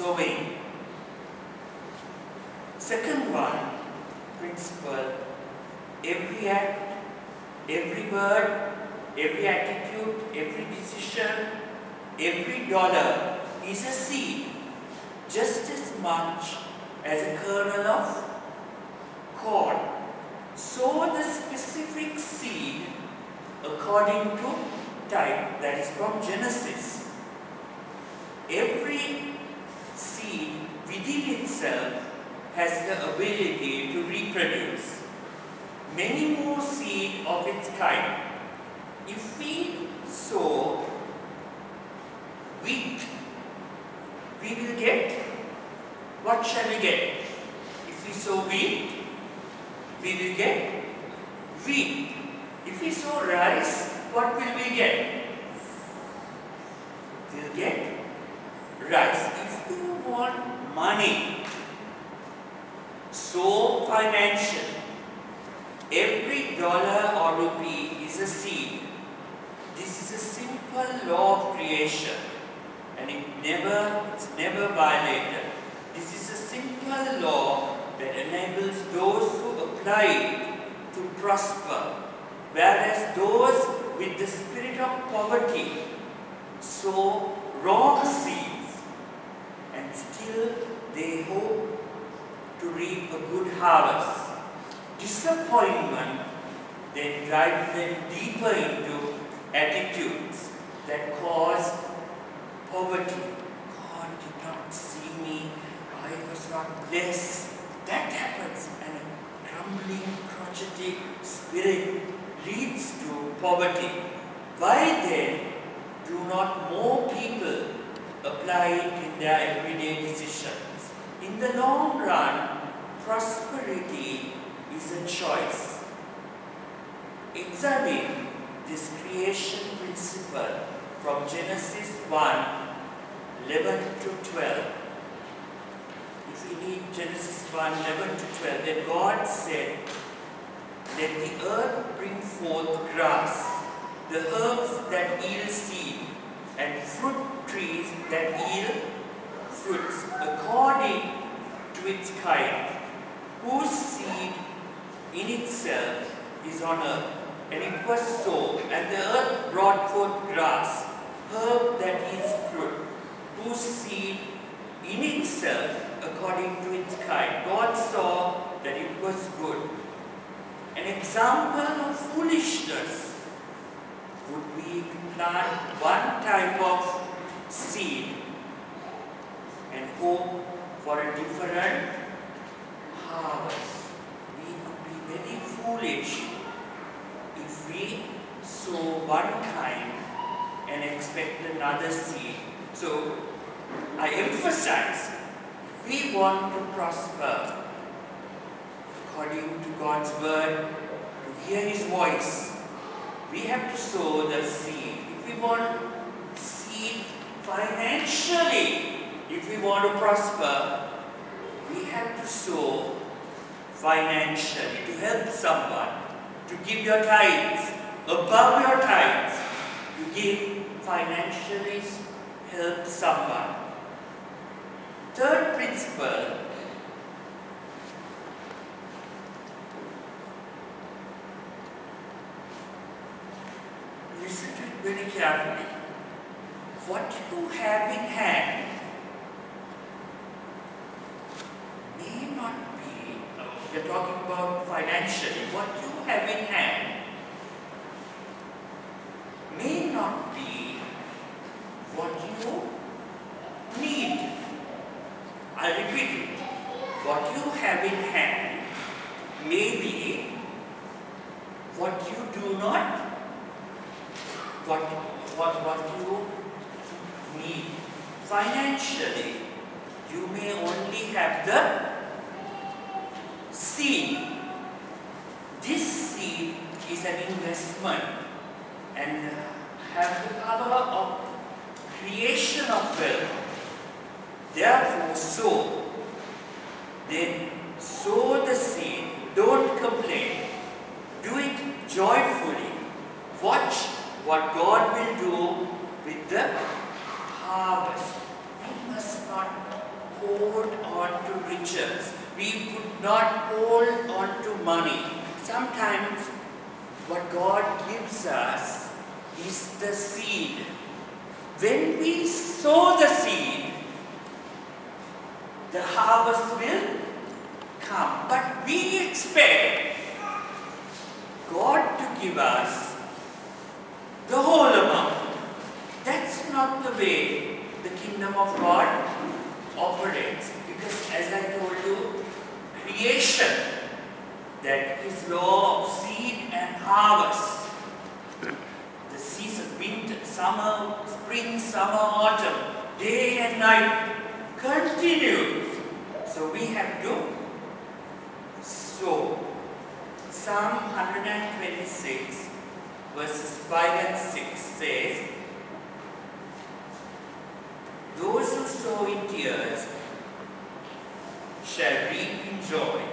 sowing. Second one, principle, every act, every word, every attitude, every decision, every dollar is a seed, just as much as a kernel of corn. Sow the specific seed according to type, that is from Genesis. Every seed within itself has the ability to reproduce many more seed of its kind. If we sow wheat, we will get, what shall we get? If we sow wheat, we will get wheat. If we sow rice, what will we get? We will get rice. If you want money, sow financial. Every dollar or rupee is a seed. This is a simple law of creation, and it's never violated. This is a simple law that enables those who apply it to prosper, whereas those with the spirit of poverty sow wrong seeds, and still they hope to reap a good harvest. Disappointment then drives them deeper into attitudes that cause poverty. God did not see me, I was not blessed. That happens, and a grumbling, crotchety spirit leads to poverty. Why then do not more people apply it in their everyday decisions? In the long run, prosperity is a choice. Examine this creation principle from Genesis 1:11 to 12. If we read Genesis 1:11 to 12, then God said, "Let the earth bring forth grass, the herbs that yield seed, and fruit trees that yield fruits, according to its kind, whose seed in itself is on earth." And it was so, and the earth brought forth grass, herb that yields fruit, whose seed in itself according to its kind. God saw that it was good. An example of foolishness would be to plant one type of seed and hope for a different harvest. We would be very foolish if we sow one kind and expect another seed. So, I emphasize, if we want to prosper according to God's word, to hear His voice, we have to sow the seed. If we want seed financially, if we want to prosper, we have to sow financially to help someone, to give your tithes, above your tithes, to give financially, help someone. Third principle, listen to it very carefully. What you have in hand may not be, we are talking about financially, what you have in hand may not be what you need. I repeat it. What you have in hand may be what you do not, what you need. Financially, you may only have the seed. This seed is an investment and have the power of creation of wealth. Therefore, sow the seed, don't complain, do it joyfully. Watch what God will do with the harvest. We must not hold on to riches. We could not hold on to money. Sometimes what God gives us is the seed. When we sow the seed, the harvest will come. But we expect God to give us the whole amount. That's not the way the kingdom of God operates. Because as I told you, creation, that is law of seed and harvest. The season, winter, summer, spring, summer, autumn, day and night continues. So we have to sow. Psalm 126 verses 5 and 6 says, "Those who sow in tears shall reap in joy."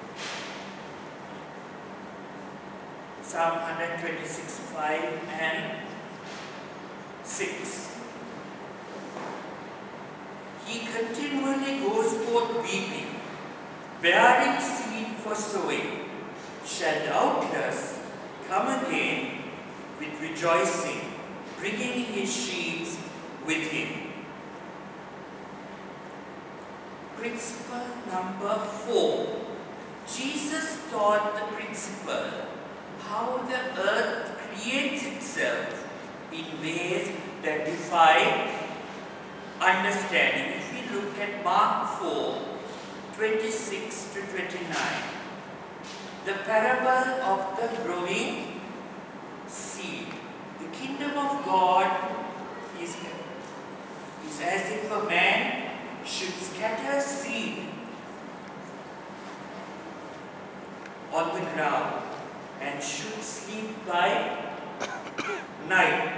Psalm 126, 5 and 6. "He continually goes forth weeping, bearing seed for sowing, shall doubtless come again with rejoicing, bringing his sheaves with him." Principle number 4. Jesus taught the principle how the earth creates itself in ways that defy understanding. If we look at Mark 4, 26 to 29, the parable of the growing seed. The kingdom of God is as if a man should scatter seed on the ground and should sleep by night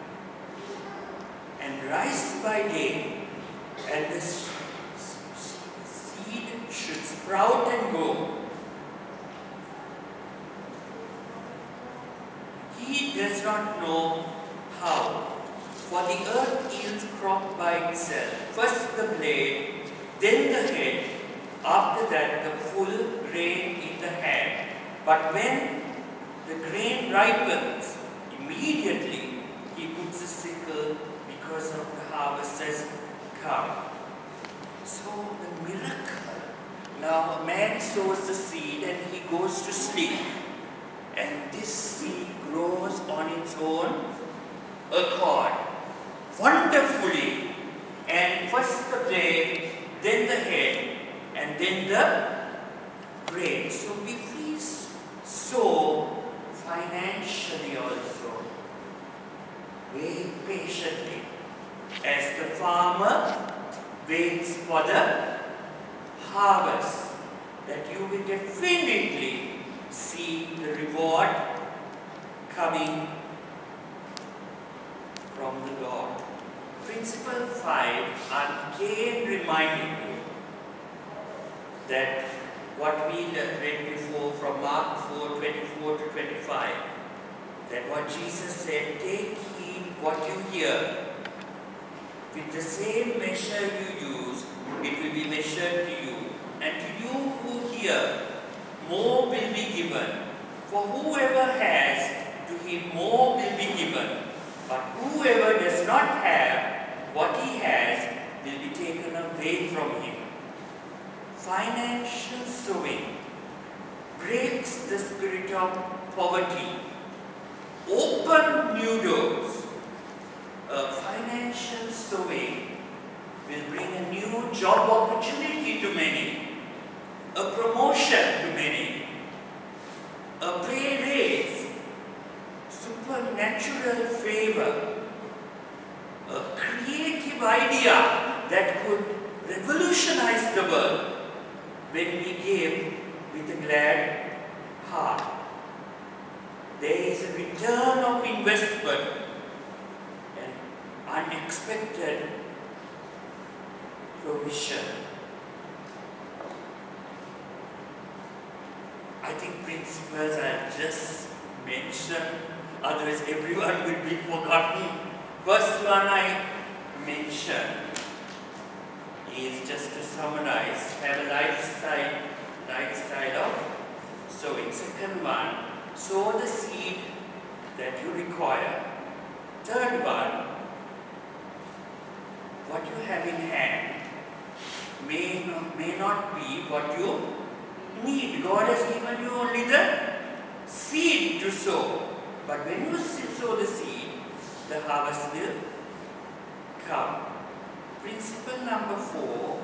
and rise by day, and the seed should sprout and grow. He does not know how, for the earth yields crop by itself. First the blade, then the head, after that the full grain in the hand. But when the grain ripens, immediately he puts a sickle because of the harvest has come. So the miracle. Now a man sows the seed and he goes to sleep. And this seed grows on its own accord, wonderfully. And first the blade, then the head, and then the grain. So if we sow financially also, wait patiently as the farmer waits for the harvest, that you will definitely see the reward coming from the Lord. Principle 5, I'm again reminding you that what we read before from Mark 4, 24 to 25, that what Jesus said, take heed what you hear. With the same measure you use, it will be measured to you. And to you who hear, more will be given. For whoever has, to him more will be given. But whoever does not have what he has will be taken away from him. Financial sowing breaks the spirit of poverty. Open new doors. A financial sowing will bring a new job opportunity to many, a promotion to many, a pay raise, supernatural favor, a creative idea that could revolutionize the world when we give with a glad heart. There is a return of investment and unexpected provision. I think principles I just mentioned, otherwise everyone will be forgotten. First one I mentioned is, just to summarize, have a lifestyle of sowing. Second one, sow the seed that you require. Third one, what you have in hand may not be what you need. God has given you only the seed to sow. But when you sow the seed, the harvest will come. Principle number 4,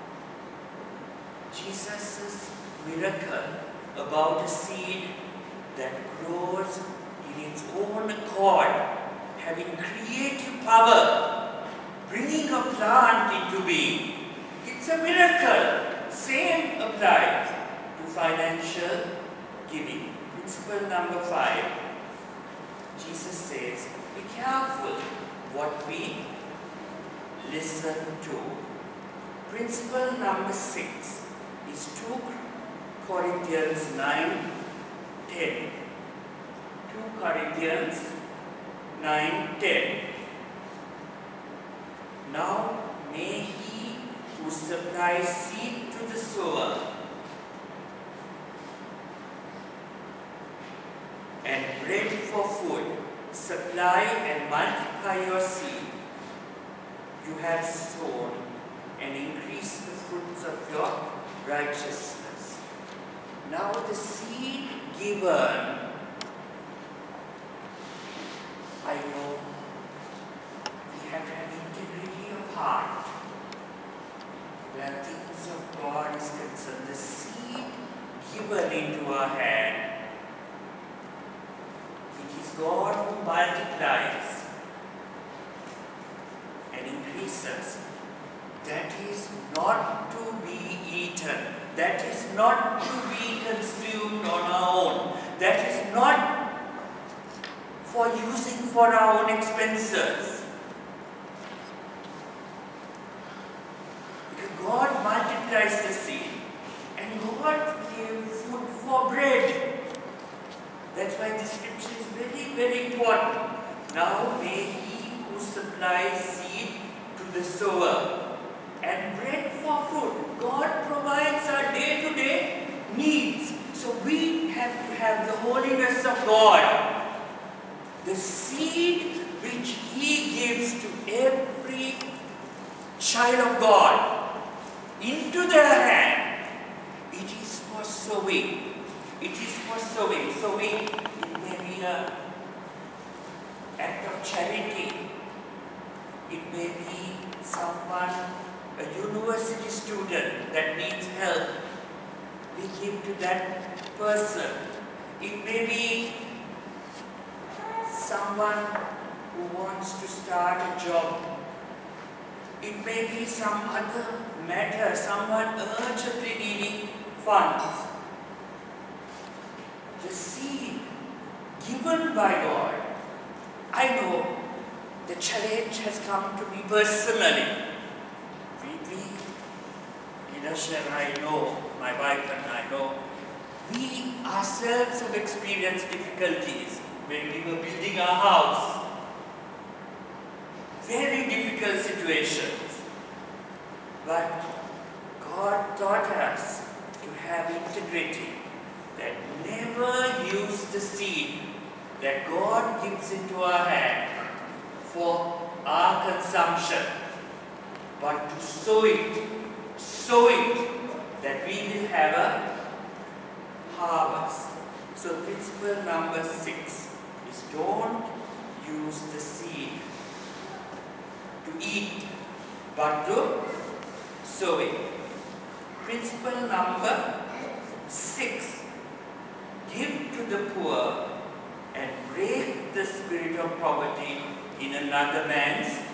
Jesus' miracle about a seed that grows in its own accord, having creative power, bringing a plant into being. It's a miracle. Same applies to financial giving. Principle number 5, Jesus says, be careful what we listen to. Principle number 6 is 2 Corinthians 9:10. 2 Corinthians 9:10. Now may he who supplies seed to the sower and bread for food supply and multiply your seed you have sown and increase the fruits of your righteousness. Now the seed given, I know we have to have integrity of heart where things of God is concerned. The seed given into our hand, it is God who multiplies and increases. That is not to be eaten. That is not to be consumed on our own. That is not for using for our own expenses. Because God multiplies the seed and God gave food for bread. That's why the scripture is very, very important. Now may he who supplies seed to the sower and bread for food. God provides our day-to-day needs. So we have to have the holiness of God. The seed which he gives to every child of God into their hand, it is for sowing. It is for sowing. Sowing, it may be an act of charity. It may be someone, a university student that needs help. We give to that person. It may be someone who wants to start a job. It may be some other matter, someone urgently needing funds. The seed given by God. I know the challenge has come to me personally. Leadership, I know, my wife and I know, we ourselves have experienced difficulties when we were building our house. Very difficult situations. But God taught us to have integrity, that never use the seed that God gives into our hand for our consumption, but to sow it, that we will have a harvest. So principle number 6 is don't use the seed to eat, but to sow it. Principle number 6, give to the poor and break the spirit of poverty in another man's